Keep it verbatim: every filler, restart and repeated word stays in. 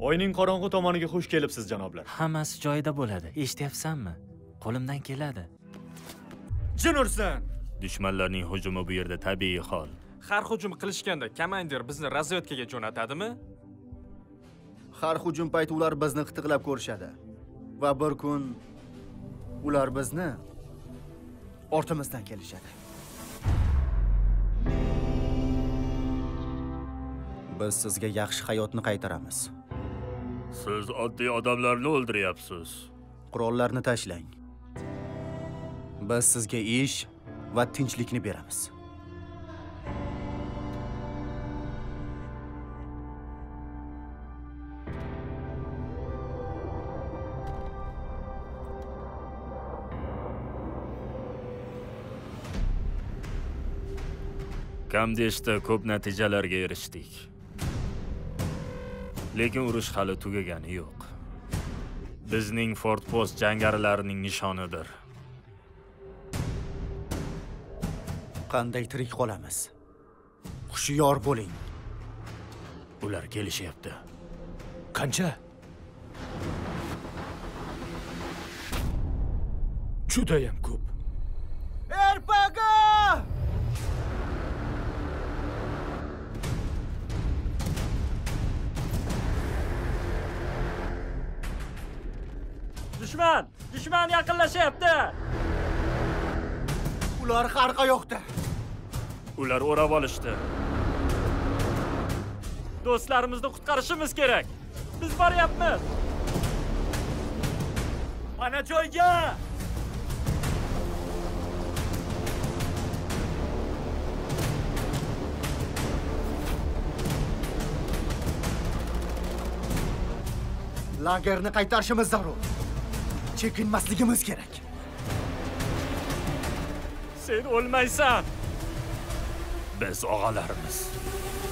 Oyning qorong'u tomoniga xush kelibsiz, janoblar. Hammasi joyida bo'ladi. Eshityapsanmi? Qo'limdan keladi. Jin ursin! Dushmanlarning hujumi bu yerda tabiiy hol. Har hujum qilishganda komandir bizni razvedkaga jo'natadimi? Har hujum payti ular bizni qitiqlab ko'rishadi. Va bir kun ular bizni ortimizdan kelishadi. Biz sizga yaxshi hayotni qaytaramiz. Siz oddiy odamlarni o'ldiryapsiz. Qurollarni tashlang. Biz sizga ish va tinchlikni beramiz. Kamdeshda ko'p natijalarga erishdik. Lekin urush hali tugagani yo'q. Bizning fortpost jangarilarining nishonidir. Qanday tirik qolamiz? Hushyor bo'ling. Ular kelishyapti. Qancha? Judayam ko'p. Erpaga! Dushman! Dushman yaqinlashyapti! Ular har qayoqda. Ular o'rab olishdi. Do'stlarimizni qutqarishimiz kerak. Biz boryapmiz. Mana joyga! Lagerni qaytarishimiz zarur. Chekinmasligimiz kerak. Sen o'lmaysan. Biz og'alarimiz.